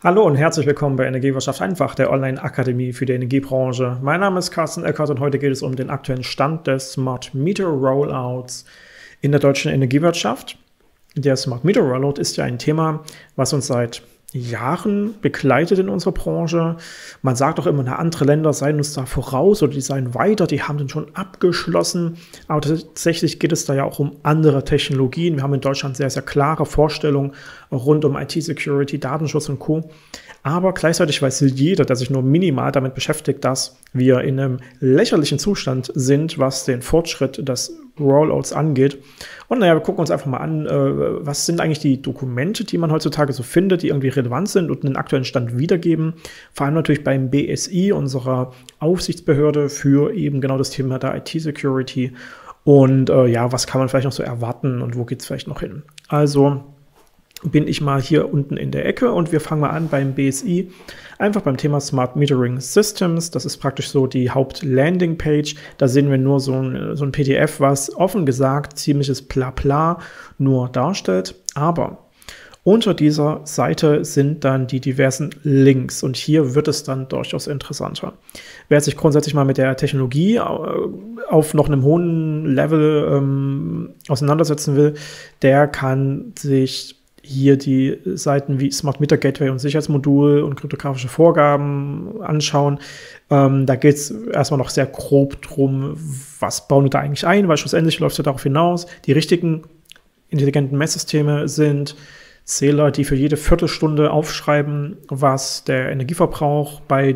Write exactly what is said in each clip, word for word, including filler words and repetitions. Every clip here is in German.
Hallo und herzlich willkommen bei Energiewirtschaft einfach, der Online-Akademie für die Energiebranche. Mein Name ist Carsten Eckert und heute geht es um den aktuellen Stand des Smart Meter Rollouts in der deutschen Energiewirtschaft. Der Smart Meter Rollout ist ja ein Thema, was uns seit Jahren begleitet in unserer Branche. Man sagt auch immer, andere Länder seien uns da voraus oder die seien weiter, die haben den schon abgeschlossen. Aber tatsächlich geht es da ja auch um andere Technologien. Wir haben in Deutschland sehr, sehr klare Vorstellungen rund um I T-Security, Datenschutz und Co. Aber gleichzeitig weiß jeder, der sich nur minimal damit beschäftigt, dass wir in einem lächerlichen Zustand sind, was den Fortschritt des Rollouts angeht. Und naja, wir gucken uns einfach mal an, äh, was sind eigentlich die Dokumente, die man heutzutage so findet, die irgendwie relevant sind und den aktuellen Stand wiedergeben. Vor allem natürlich beim B S I, unserer Aufsichtsbehörde für eben genau das Thema der I T-Security. Und äh, ja, was kann man vielleicht noch so erwarten und wo geht es vielleicht noch hin? Also bin ich mal hier unten in der Ecke und wir fangen mal an beim B S I, einfach beim Thema Smart Metering Systems. Das ist praktisch so die Haupt-Landing-Page. Da sehen wir nur so ein, so ein P D F, was offen gesagt ziemliches Blabla nur darstellt. Aber unter dieser Seite sind dann die diversen Links und hier wird es dann durchaus interessanter. Wer sich grundsätzlich mal mit der Technologie auf noch einem hohen Level ähm, auseinandersetzen will, der kann sich hier die Seiten wie Smart Meter Gateway und Sicherheitsmodul und kryptografische Vorgaben anschauen. Ähm, da geht es erstmal noch sehr grob drum, was bauen wir da eigentlich ein, weil schlussendlich läuft es darauf hinaus, die richtigen intelligenten Messsysteme sind Zähler, die für jede Viertelstunde aufschreiben, was der Energieverbrauch bei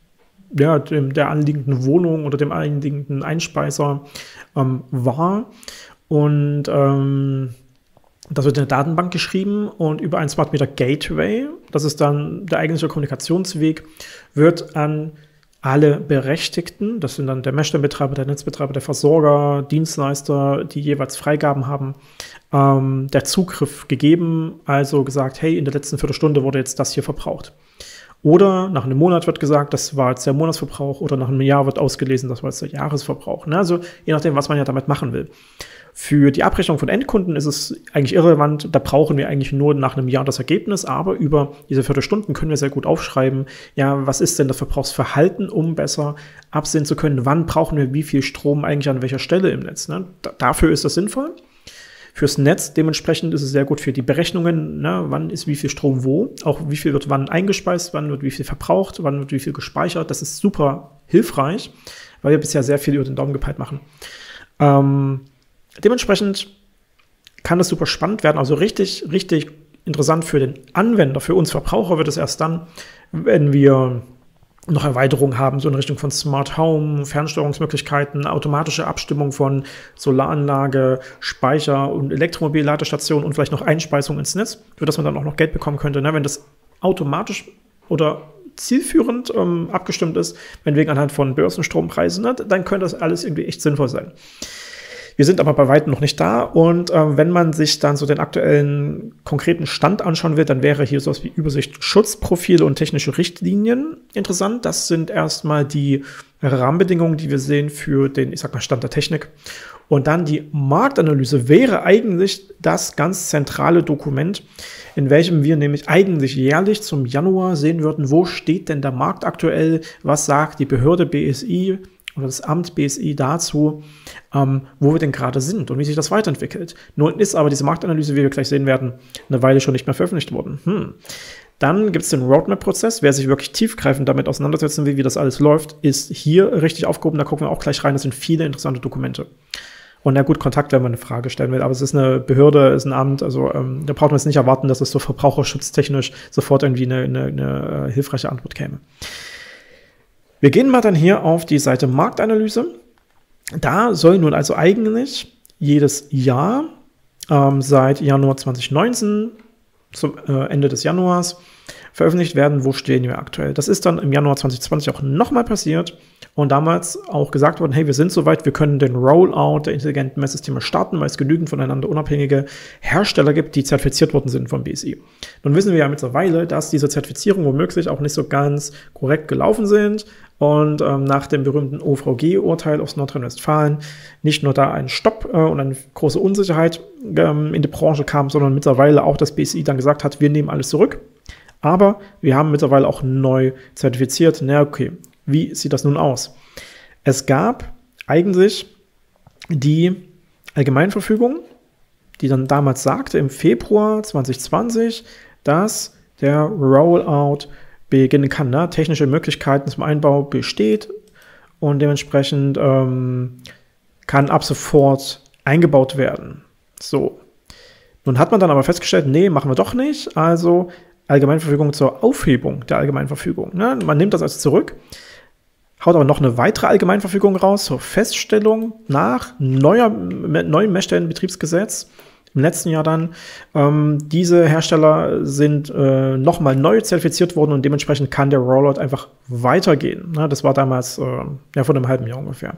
ja, dem, der anliegenden Wohnung oder dem anliegenden Einspeiser ähm, war. Und ähm, das wird in der Datenbank geschrieben und über ein Smart Meter Gateway, das ist dann der eigentliche Kommunikationsweg, wird an alle Berechtigten, das sind dann der Messstellenbetreiber, der Netzbetreiber, der Versorger, Dienstleister, die jeweils Freigaben haben, ähm, der Zugriff gegeben, also gesagt, hey, in der letzten Viertelstunde wurde jetzt das hier verbraucht. Oder nach einem Monat wird gesagt, das war jetzt der Monatsverbrauch, oder nach einem Jahr wird ausgelesen, das war jetzt der Jahresverbrauch. Ne? Also je nachdem, was man ja damit machen will. Für die Abrechnung von Endkunden ist es eigentlich irrelevant, da brauchen wir eigentlich nur nach einem Jahr das Ergebnis, aber über diese Viertelstunden können wir sehr gut aufschreiben, ja, was ist denn das Verbrauchsverhalten, um besser absehen zu können, wann brauchen wir wie viel Strom eigentlich an welcher Stelle im Netz. Ne? Da, dafür ist das sinnvoll. Fürs Netz dementsprechend ist es sehr gut für die Berechnungen, ne? Wann ist wie viel Strom wo, auch wie viel wird wann eingespeist, wann wird wie viel verbraucht, wann wird wie viel gespeichert. Das ist super hilfreich, weil wir bisher sehr viel über den Daumen gepeilt machen. Ähm, Dementsprechend kann das super spannend werden, also richtig, richtig interessant für den Anwender, für uns Verbraucher wird es erst dann, wenn wir noch Erweiterungen haben, so in Richtung von Smart Home, Fernsteuerungsmöglichkeiten, automatische Abstimmung von Solaranlage, Speicher und Elektromobilladestation und vielleicht noch Einspeisung ins Netz, für das man dann auch noch Geld bekommen könnte, ne? Wenn das automatisch oder zielführend ähm, abgestimmt ist, wenn wegen anhand von Börsenstrompreisen, ne? Dann könnte das alles irgendwie echt sinnvoll sein. Wir sind aber bei weitem noch nicht da und äh, wenn man sich dann so den aktuellen konkreten Stand anschauen will, dann wäre hier sowas wie Übersicht, Schutzprofile und technische Richtlinien interessant. Das sind erstmal die Rahmenbedingungen, die wir sehen für den, ich sag mal, Stand der Technik. Und dann die Marktanalyse wäre eigentlich das ganz zentrale Dokument, in welchem wir nämlich eigentlich jährlich zum Januar sehen würden, wo steht denn der Markt aktuell, was sagt die Behörde B S I, oder das Amt B S I dazu, ähm, wo wir denn gerade sind und wie sich das weiterentwickelt. Nun ist aber diese Marktanalyse, wie wir gleich sehen werden, eine Weile schon nicht mehr veröffentlicht worden. Hm. Dann gibt es den Roadmap-Prozess. Wer sich wirklich tiefgreifend damit auseinandersetzen will, wie das alles läuft, ist hier richtig aufgehoben. Da gucken wir auch gleich rein. Das sind viele interessante Dokumente. Und na gut, Kontakt, wenn man eine Frage stellen will. Aber es ist eine Behörde, es ist ein Amt. Also ähm, da braucht man jetzt nicht erwarten, dass es so verbraucherschutztechnisch sofort irgendwie eine, eine, eine äh, hilfreiche Antwort käme. Wir gehen mal dann hier auf die Seite Marktanalyse. Da soll nun also eigentlich jedes Jahr ähm, seit Januar zwanzig neunzehn zum äh, Ende des Januars veröffentlicht werden, wo stehen wir aktuell. Das ist dann im Januar zwanzig zwanzig auch nochmal passiert und damals auch gesagt worden, hey, wir sind soweit, wir können den Rollout der intelligenten Messsysteme starten, weil es genügend voneinander unabhängige Hersteller gibt, die zertifiziert worden sind vom B S I. Nun wissen wir ja mittlerweile, dass diese Zertifizierungen womöglich auch nicht so ganz korrekt gelaufen sind und ähm, nach dem berühmten O V G-Urteil aus Nordrhein-Westfalen nicht nur da ein Stopp äh, und eine große Unsicherheit ähm, in die Branche kam, sondern mittlerweile auch das B S I dann gesagt hat, wir nehmen alles zurück. Aber wir haben mittlerweile auch neu zertifiziert. Na okay, wie sieht das nun aus? Es gab eigentlich die Allgemeinverfügung, die dann damals sagte, im Februar zwanzig zwanzig, dass der Rollout beginnen kann. Ne? Technische Möglichkeiten zum Einbau besteht und dementsprechend ähm, kann ab sofort eingebaut werden. So. Nun hat man dann aber festgestellt, nee, machen wir doch nicht. Also Allgemeinverfügung zur Aufhebung der Allgemeinverfügung. Ne? Man nimmt das also zurück, haut aber noch eine weitere Allgemeinverfügung raus zur Feststellung nach neuer, neuem Messstellenbetriebsgesetz. Im letzten Jahr dann. Ähm, diese Hersteller sind äh, nochmal neu zertifiziert worden und dementsprechend kann der Rollout einfach weitergehen. Ne? Das war damals äh, ja, vor einem halben Jahr ungefähr.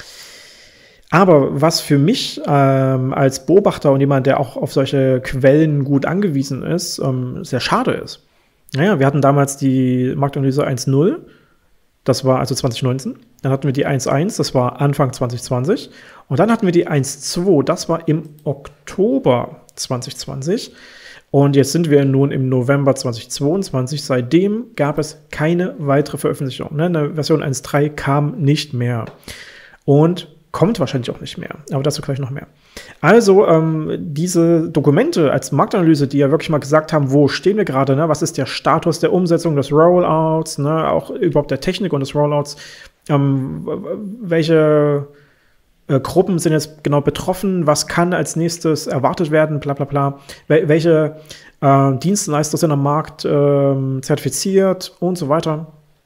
Aber was für mich ähm, als Beobachter und jemand, der auch auf solche Quellen gut angewiesen ist, ähm, sehr schade ist. Naja, wir hatten damals die Marktanalyse eins Punkt null. Das war also zwanzig neunzehn. Dann hatten wir die eins Punkt eins, das war Anfang zwanzig zwanzig. Und dann hatten wir die eins Punkt zwei, das war im Oktober zwanzig zwanzig. Und jetzt sind wir nun im November zwanzig zweiundzwanzig. Seitdem gab es keine weitere Veröffentlichung. Ne? Eine Version eins Punkt drei kam nicht mehr. Und kommt wahrscheinlich auch nicht mehr, aber dazu gleich noch mehr. Also ähm, diese Dokumente als Marktanalyse, die ja wirklich mal gesagt haben, wo stehen wir gerade, ne? Was ist der Status der Umsetzung des Rollouts, ne? Auch überhaupt der Technik und des Rollouts, ähm, welche äh, Gruppen sind jetzt genau betroffen, was kann als nächstes erwartet werden, bla bla bla, Wel welche äh, Dienstleister sind am Markt äh, zertifiziert und so weiter.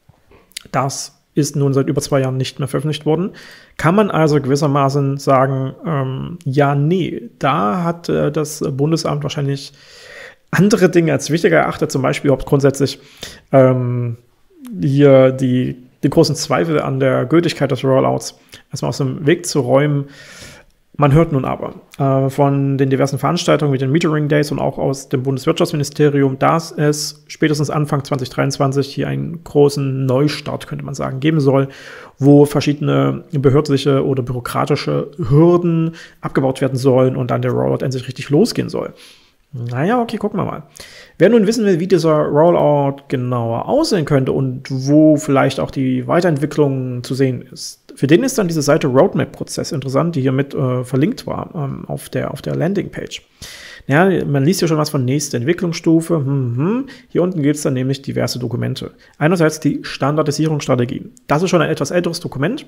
Das ist nun seit über zwei Jahren nicht mehr veröffentlicht worden. Kann man also gewissermaßen sagen, ähm, ja, nee, da hat äh, das Bundesamt wahrscheinlich andere Dinge als wichtiger erachtet, zum Beispiel überhaupt grundsätzlich ähm, hier die, die großen Zweifel an der Gültigkeit des Rollouts erstmal aus dem Weg zu räumen. Man hört nun aber äh, von den diversen Veranstaltungen wie den Metering Days und auch aus dem Bundeswirtschaftsministerium, dass es spätestens Anfang zwanzig dreiundzwanzig hier einen großen Neustart, könnte man sagen, geben soll, wo verschiedene behördliche oder bürokratische Hürden abgebaut werden sollen und dann der Rollout endlich richtig losgehen soll. Naja, okay, gucken wir mal. Wer nun wissen will, wie dieser Rollout genauer aussehen könnte und wo vielleicht auch die Weiterentwicklung zu sehen ist, für den ist dann diese Seite Roadmap-Prozess interessant, die hier mit äh, verlinkt war ähm, auf der, auf der Landingpage. Ja, man liest hier schon was von nächste Entwicklungsstufe. Hm, hm. Hier unten gibt es dann nämlich diverse Dokumente. Einerseits die Standardisierungsstrategie. Das ist schon ein etwas älteres Dokument,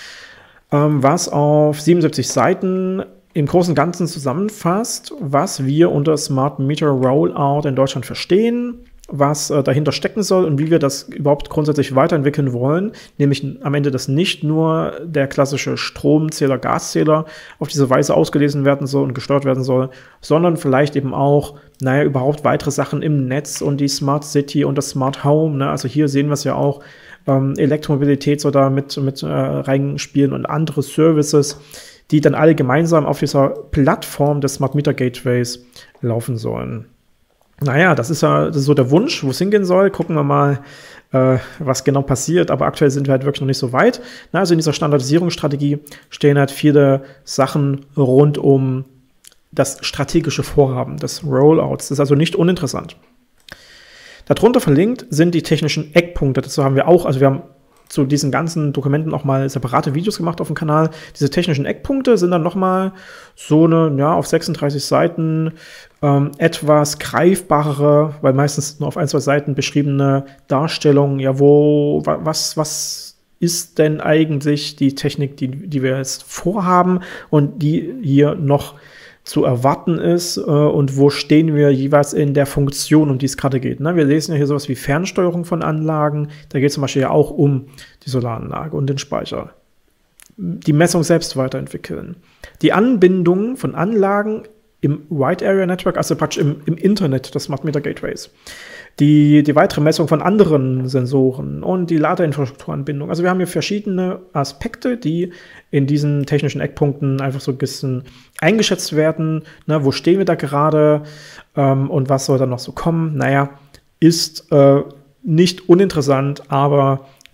ähm, was auf siebenundsiebzig Seiten im Großen und Ganzen zusammenfasst, was wir unter Smart Meter Rollout in Deutschland verstehen, was äh, dahinter stecken soll und wie wir das überhaupt grundsätzlich weiterentwickeln wollen, nämlich am Ende, dass nicht nur der klassische Stromzähler, Gaszähler auf diese Weise ausgelesen werden soll und gesteuert werden soll, sondern vielleicht eben auch, naja, überhaupt weitere Sachen im Netz und die Smart City und das Smart Home, ne? Also hier sehen wir es ja auch, ähm, Elektromobilität soll da mit, mit äh, reinspielen und andere Services, die dann alle gemeinsam auf dieser Plattform des Smart Meter Gateways laufen sollen. Naja, das ist ja das ist so der Wunsch, wo es hingehen soll. Gucken wir mal, äh, was genau passiert. Aber aktuell sind wir halt wirklich noch nicht so weit. Na, also in dieser Standardisierungsstrategie stehen halt viele Sachen rund um das strategische Vorhaben des Rollouts. Das ist also nicht uninteressant. Darunter verlinkt sind die technischen Eckpunkte. Dazu haben wir auch, also wir haben zu diesen ganzen Dokumenten auch mal separate Videos gemacht auf dem Kanal. Diese technischen Eckpunkte sind dann nochmal so eine, ja, auf sechsunddreißig Seiten ähm, etwas greifbarere, weil meistens nur auf ein, zwei Seiten beschriebene Darstellungen, ja, wo, was, was ist denn eigentlich die Technik, die, die wir jetzt vorhaben und die hier noch zu erwarten ist äh, und wo stehen wir jeweils in der Funktion, um die es gerade geht. Ne? Wir lesen ja hier sowas wie Fernsteuerung von Anlagen. Da geht es zum Beispiel ja auch um die Solaranlage und den Speicher. Die Messung selbst weiterentwickeln. Die Anbindung von Anlagen im Wide Area Network, also praktisch im, im Internet des Smart Meter Gateways. Die, die weitere Messung von anderen Sensoren und die Ladeinfrastrukturanbindung. Also wir haben hier verschiedene Aspekte, die in diesen technischen Eckpunkten einfach so ein bisschen eingeschätzt werden. Ne, wo stehen wir da gerade ähm, und was soll da noch so kommen? Naja, ist äh, nicht uninteressant, aber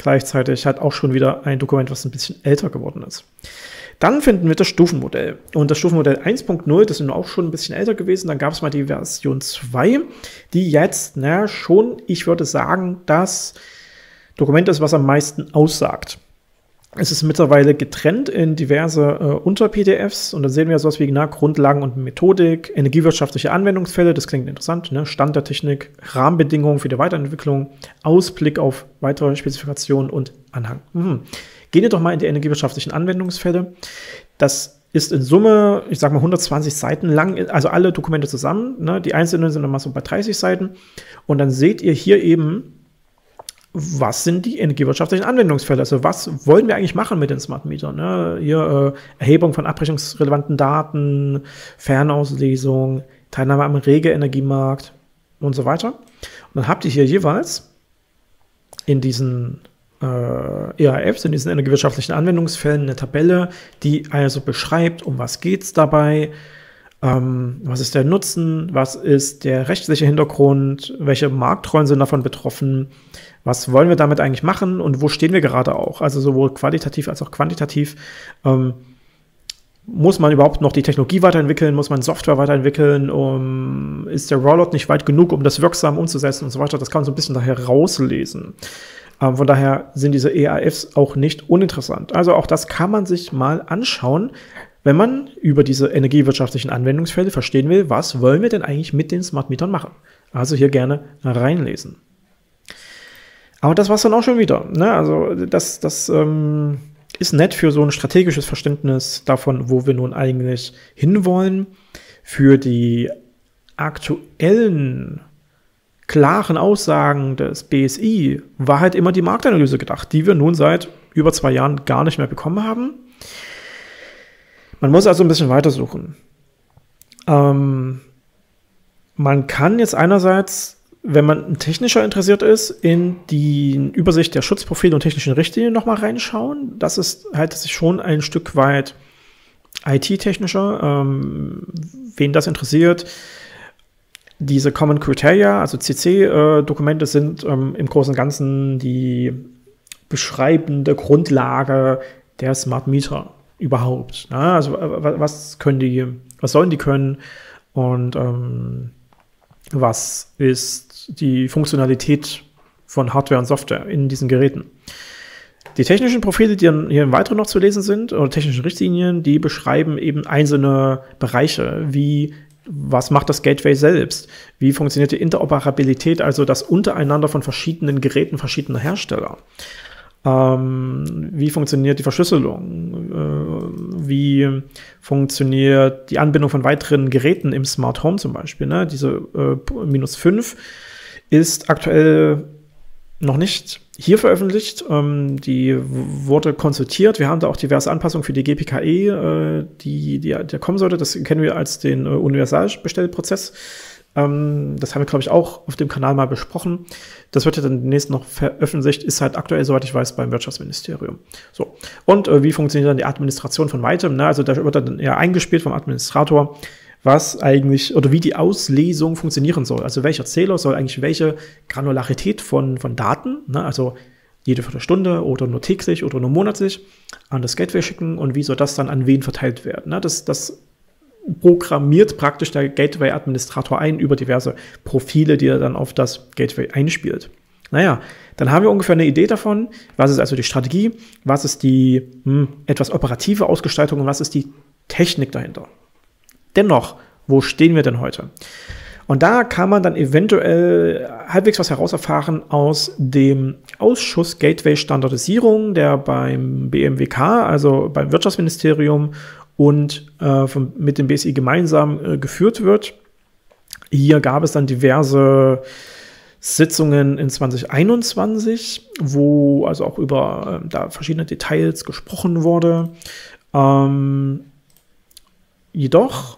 gleichzeitig halt auch schon wieder ein Dokument, was ein bisschen älter geworden ist. Dann finden wir das Stufenmodell. Und das Stufenmodell eins Punkt null, das ist auch schon ein bisschen älter gewesen. Dann gab es mal die Version zwei, die jetzt na, schon, ich würde sagen, das Dokument ist, was am meisten aussagt. Es ist mittlerweile getrennt in diverse äh, Unter-P D Fs und dann sehen wir sowas wie na, Grundlagen und Methodik, energiewirtschaftliche Anwendungsfälle, das klingt interessant, ne? Stand der Technik, Rahmenbedingungen für die Weiterentwicklung, Ausblick auf weitere Spezifikationen und Anhang. Mhm. Gehen wir doch mal in die energiewirtschaftlichen Anwendungsfälle. Das ist in Summe, ich sag mal, hundertzwanzig Seiten lang, also alle Dokumente zusammen, ne? Die einzelnen sind nochmal so bei dreißig Seiten und dann seht ihr hier eben, was sind die energiewirtschaftlichen Anwendungsfälle? Also was wollen wir eigentlich machen mit den Smart Metern? Ne? Hier äh, Erhebung von abrechnungsrelevanten Daten, Fernauslesung, Teilnahme am Rege-Energiemarkt und so weiter. Und dann habt ihr hier jeweils in diesen äh, E A Fs, in diesen energiewirtschaftlichen Anwendungsfällen eine Tabelle, die also beschreibt, um was geht es dabei, Ähm, was ist der Nutzen, was ist der rechtliche Hintergrund, welche Marktrollen sind davon betroffen, was wollen wir damit eigentlich machen und wo stehen wir gerade auch, also sowohl qualitativ als auch quantitativ. Ähm, muss man überhaupt noch die Technologie weiterentwickeln, muss man Software weiterentwickeln, um, ist der Rollout nicht weit genug, um das wirksam umzusetzen und so weiter, das kann man so ein bisschen daher rauslesen. Ähm, von daher sind diese E A Fs auch nicht uninteressant. Also auch das kann man sich mal anschauen, wenn man über diese energiewirtschaftlichen Anwendungsfälle verstehen will, was wollen wir denn eigentlich mit den Smart Metern machen. Also hier gerne reinlesen. Aber das war es dann auch schon wieder. Ne? Also das, das ähm, ist nett für so ein strategisches Verständnis davon, wo wir nun eigentlich hinwollen. Für die aktuellen, klaren Aussagen des B S I war halt immer die Marktanalyse gedacht, die wir nun seit über zwei Jahren gar nicht mehr bekommen haben. Man muss also ein bisschen weitersuchen. Ähm, man kann jetzt einerseits, wenn man technischer interessiert ist, in die Übersicht der Schutzprofile und technischen Richtlinien nochmal reinschauen. Das ist halt schon ein Stück weit I T-technischer. Ähm, wen das interessiert, diese Common Criteria, also C C-Dokumente, sind ähm, im Großen und Ganzen die beschreibende Grundlage der Smart Meter überhaupt. Na, also was können die, was sollen die können und ähm, was ist die Funktionalität von Hardware und Software in diesen Geräten. Die technischen Profile, die dann hier im Weiteren noch zu lesen sind, oder technischen Richtlinien, die beschreiben eben einzelne Bereiche, wie was macht das Gateway selbst, wie funktioniert die Interoperabilität, also das Untereinander von verschiedenen Geräten verschiedener Hersteller. Ähm, wie funktioniert die Verschlüsselung? Äh, wie funktioniert die Anbindung von weiteren Geräten im Smart Home zum Beispiel? Ne? Diese äh, minus fünf ist aktuell noch nicht hier veröffentlicht. Ähm, die wurde konsultiert. Wir haben da auch diverse Anpassungen für die G P K E, äh, die, die, die kommen sollte. Das kennen wir als den äh, Universalbestellprozess. Ähm, das haben wir, glaube ich, auch auf dem Kanal mal besprochen. Das wird ja dann demnächst noch veröffentlicht, ist halt aktuell, soweit ich weiß, beim Wirtschaftsministerium. So. Und äh, wie funktioniert dann die Administration von weitem? Ne? Also da wird dann eher eingespielt vom Administrator, was eigentlich oder wie die Auslesung funktionieren soll. Also welcher Zähler soll eigentlich welche Granularität von, von Daten, ne? Also jede Viertelstunde oder nur täglich oder nur monatlich an das Gateway schicken und wie soll das dann an wen verteilt werden? Ne? Das, das programmiert praktisch der Gateway-Administrator ein über diverse Profile, die er dann auf das Gateway einspielt. Naja, dann haben wir ungefähr eine Idee davon, was ist also die Strategie, was ist die hm, etwas operative Ausgestaltung und was ist die Technik dahinter. Dennoch, wo stehen wir denn heute? Und da kann man dann eventuell halbwegs was herauserfahren aus dem Ausschuss Gateway-Standardisierung, der beim B M W K, also beim Wirtschaftsministerium, und äh, von, mit dem B S I gemeinsam äh, geführt wird. Hier gab es dann diverse Sitzungen in zwanzig einundzwanzig, wo also auch über äh, da verschiedene Details gesprochen wurde. Ähm, jedoch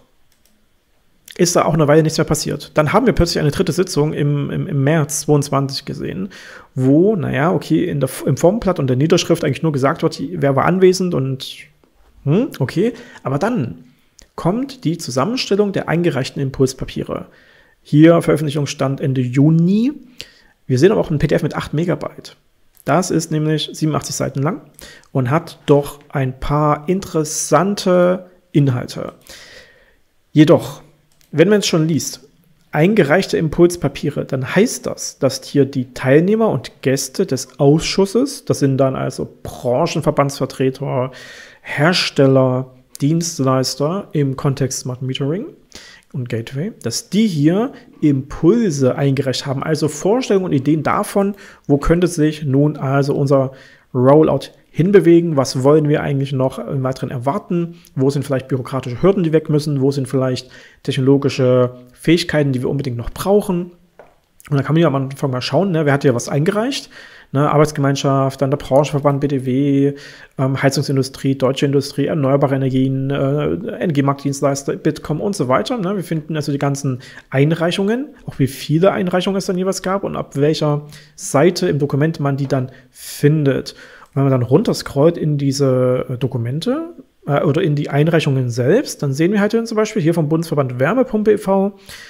ist da auch eine Weile nichts mehr passiert. Dann haben wir plötzlich eine dritte Sitzung im, im, im März zweiundzwanzig gesehen, wo, naja, okay, in der, im Formblatt und der Niederschrift eigentlich nur gesagt wird, wer war anwesend und Hm, okay, aber dann kommt die Zusammenstellung der eingereichten Impulspapiere. Hier Veröffentlichungsstand Ende Juni. Wir sehen aber auch ein P D F mit acht Megabyte. Das ist nämlich siebenundachtzig Seiten lang und hat doch ein paar interessante Inhalte. Jedoch, wenn man es schon liest, eingereichte Impulspapiere, dann heißt das, dass hier die Teilnehmer und Gäste des Ausschusses, das sind dann also Branchenverbandsvertreter, Hersteller, Dienstleister im Kontext Smart Metering und Gateway, dass die hier Impulse eingereicht haben, also Vorstellungen und Ideen davon, wo könnte sich nun also unser Rollout hinbewegen, was wollen wir eigentlich noch im Weiteren erwarten, wo sind vielleicht bürokratische Hürden, die weg müssen, wo sind vielleicht technologische Fähigkeiten, die wir unbedingt noch brauchen. Und da kann man ja am Anfang mal schauen, ne, wer hat hier was eingereicht, ne, Arbeitsgemeinschaft, dann der Branchenverband B D W, ähm, Heizungsindustrie, Deutsche Industrie, erneuerbare Energien, äh, Energiemarktdienstleister, Bitkom und so weiter. Ne. Wir finden also die ganzen Einreichungen, auch wie viele Einreichungen es dann jeweils gab und ab welcher Seite im Dokument man die dann findet. Und wenn man dann runterscrollt in diese äh, Dokumente äh, oder in die Einreichungen selbst, dann sehen wir halt zum Beispiel hier vom Bundesverband Wärmepumpe e V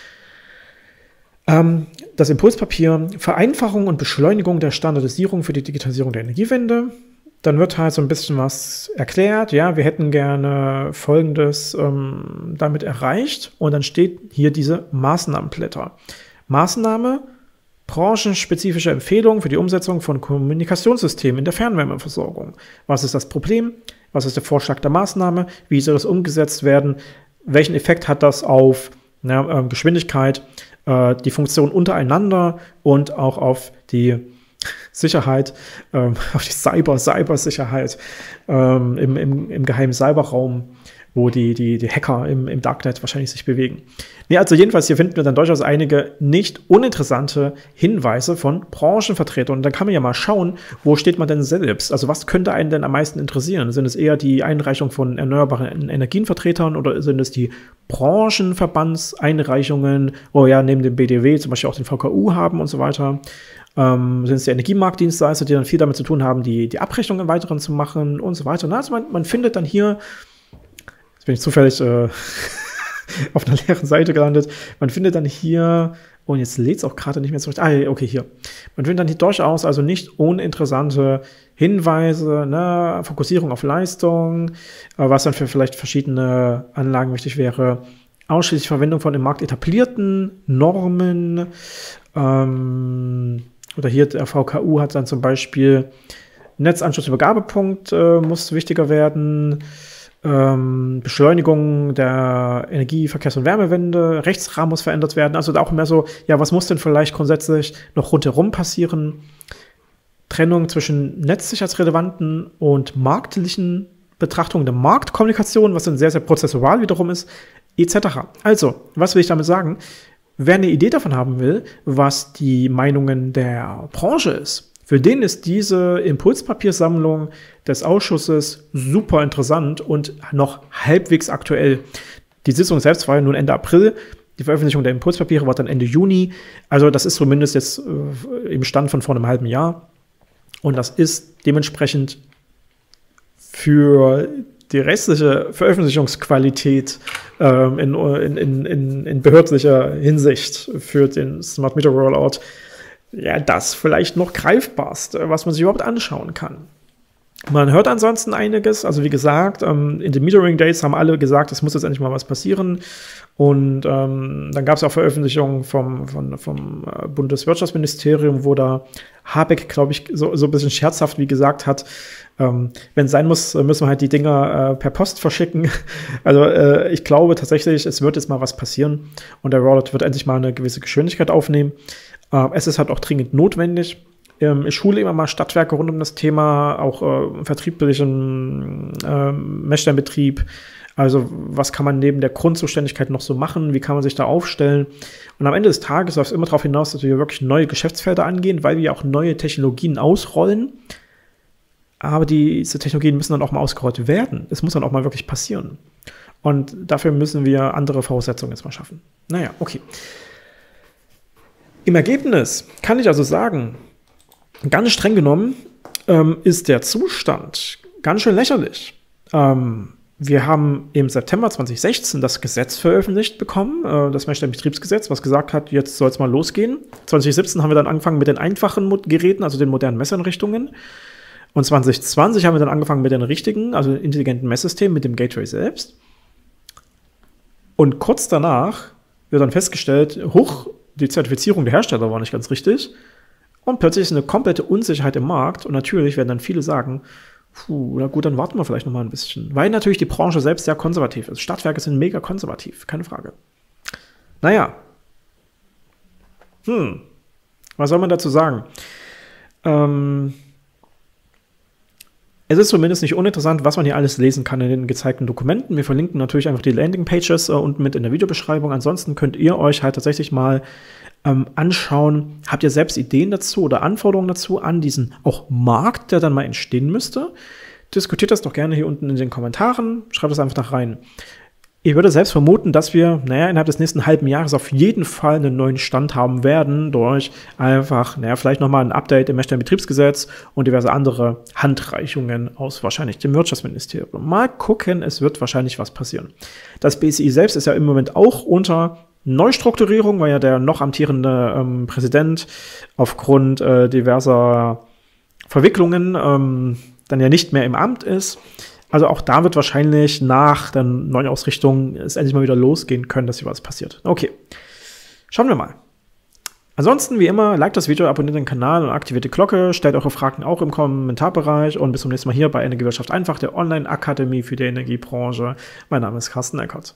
ähm, das Impulspapier Vereinfachung und Beschleunigung der Standardisierung für die Digitalisierung der Energiewende. Dann wird halt so ein bisschen was erklärt. Ja, wir hätten gerne Folgendes ähm, damit erreicht. Und dann steht hier diese Maßnahmenblätter. Maßnahme, branchenspezifische Empfehlungen für die Umsetzung von Kommunikationssystemen in der Fernwärmeversorgung. Was ist das Problem? Was ist der Vorschlag der Maßnahme? Wie soll das umgesetzt werden? Welchen Effekt hat das auf na, äh, Geschwindigkeit, äh, die Funktion untereinander und auch auf die Sicherheit, ähm, auf die Cyber, Cybersicherheit ähm, im, im, im geheimen Cyberraum, wo die, die, die Hacker im, im Darknet wahrscheinlich sich bewegen. Nee, also jedenfalls, hier finden wir dann durchaus einige nicht uninteressante Hinweise von Branchenvertretern. Und dann kann man ja mal schauen, wo steht man denn selbst? Also was könnte einen denn am meisten interessieren? Sind es eher die Einreichung von erneuerbaren Energienvertretern oder sind es die Branchenverbandseinreichungen, wo ja neben dem B D W zum Beispiel auch den V K U haben und so weiter? Ähm, sind es die Energiemarktdienstleister, die dann viel damit zu tun haben, die, die Abrechnung im Weiteren zu machen und so weiter. Also man, man findet dann hier, jetzt bin ich zufällig äh, auf einer leeren Seite gelandet, man findet dann hier, und jetzt lädt es auch gerade nicht mehr so richtig, ah, okay, hier. Man findet dann hier durchaus also nicht uninteressante Hinweise, ne, Fokussierung auf Leistung, äh, was dann für vielleicht verschiedene Anlagen wichtig wäre, ausschließlich Verwendung von im Markt etablierten Normen, ähm, oder hier der V K U hat dann zum Beispiel Netzanschlussübergabepunkt äh, muss wichtiger werden, ähm, Beschleunigung der Energie-, Verkehrs- und Wärmewende, Rechtsrahmen muss verändert werden, also da auch mehr so, ja, was muss denn vielleicht grundsätzlich noch rundherum passieren? Trennung zwischen netzsicherheitsrelevanten und marktlichen Betrachtungen der Marktkommunikation, was dann sehr, sehr prozessual wiederum ist, et cetera. Also, was will ich damit sagen? Wer eine Idee davon haben will, was die Meinungen der Branche ist, für den ist diese Impulspapiersammlung des Ausschusses super interessant und noch halbwegs aktuell. Die Sitzung selbst war ja nun Ende April, die Veröffentlichung der Impulspapiere war dann Ende Juni, also das ist zumindest jetzt äh, im Stand von vor einem halben Jahr und das ist dementsprechend für die restliche Veröffentlichungsqualität ähm, in, in, in, in behördlicher Hinsicht für den Smart Meter Rollout, ja, das vielleicht noch greifbarste, was man sich überhaupt anschauen kann. Man hört ansonsten einiges, also wie gesagt, ähm, in den Metering Days haben alle gesagt, es muss jetzt endlich mal was passieren. Und ähm, dann gab es auch Veröffentlichungen vom, vom, vom Bundeswirtschaftsministerium, wo da Habeck, glaube ich, so, so ein bisschen scherzhaft wie gesagt hat, ähm, wenn es sein muss, müssen wir halt die Dinger äh, per Post verschicken. Also äh, ich glaube tatsächlich, es wird jetzt mal was passieren und der Rollout wird endlich mal eine gewisse Geschwindigkeit aufnehmen. Äh, es ist halt auch dringend notwendig. Ähm, ich schule immer mal Stadtwerke rund um das Thema, auch äh, vertrieblichen äh, Messsteinbetrieb. Also was kann man neben der Grundzuständigkeit noch so machen? Wie kann man sich da aufstellen? Und am Ende des Tages läuft es immer darauf hinaus, dass wir wirklich neue Geschäftsfelder angehen, weil wir auch neue Technologien ausrollen. Aber diese Technologien müssen dann auch mal ausgerollt werden. Es muss dann auch mal wirklich passieren. Und dafür müssen wir andere Voraussetzungen jetzt mal schaffen. Naja, okay. Im Ergebnis kann ich also sagen, ganz streng genommen ähm, ist der Zustand ganz schön lächerlich. Ähm, Wir haben im September zweitausendsechzehn das Gesetz veröffentlicht bekommen, äh, das Messstellenbetriebsgesetz, was gesagt hat, jetzt soll es mal losgehen. zweitausendsiebzehn haben wir dann angefangen mit den einfachen Geräten, also den modernen Messeinrichtungen. Und zwanzig zwanzig haben wir dann angefangen mit den richtigen, also intelligenten Messsystemen, mit dem Gateway selbst. Und kurz danach wird dann festgestellt, hoch, die Zertifizierung der Hersteller war nicht ganz richtig. Und plötzlich ist eine komplette Unsicherheit im Markt. Und natürlich werden dann viele sagen, puh, na gut, dann warten wir vielleicht noch mal ein bisschen. Weil natürlich die Branche selbst sehr konservativ ist. Stadtwerke sind mega konservativ, keine Frage. Naja. Hm. Was soll man dazu sagen? Ähm... Es ist zumindest nicht uninteressant, was man hier alles lesen kann in den gezeigten Dokumenten. Wir verlinken natürlich einfach die Landingpages äh, unten mit in der Videobeschreibung. Ansonsten könnt ihr euch halt tatsächlich mal ähm, anschauen, habt ihr selbst Ideen dazu oder Anforderungen dazu an diesen auch Markt, der dann mal entstehen müsste? Diskutiert das doch gerne hier unten in den Kommentaren, schreibt es einfach da rein. Ich würde selbst vermuten, dass wir, naja, innerhalb des nächsten halben Jahres auf jeden Fall einen neuen Stand haben werden, durch einfach, naja, vielleicht nochmal ein Update im Messstellenbetriebsgesetz und diverse andere Handreichungen aus wahrscheinlich dem Wirtschaftsministerium. Mal gucken, es wird wahrscheinlich was passieren. Das B S I selbst ist ja im Moment auch unter Neustrukturierung, weil ja der noch amtierende ähm, Präsident aufgrund äh, diverser Verwicklungen ähm, dann ja nicht mehr im Amt ist. Also auch da wird wahrscheinlich nach der neuen Ausrichtung es endlich mal wieder losgehen können, dass hier was passiert. Okay, schauen wir mal. Ansonsten, wie immer, liked das Video, abonniert den Kanal und aktiviert die Glocke. Stellt eure Fragen auch im Kommentarbereich. Und bis zum nächsten Mal hier bei Energiewirtschaft einfach, der Online-Akademie für die Energiebranche. Mein Name ist Carsten Eckert.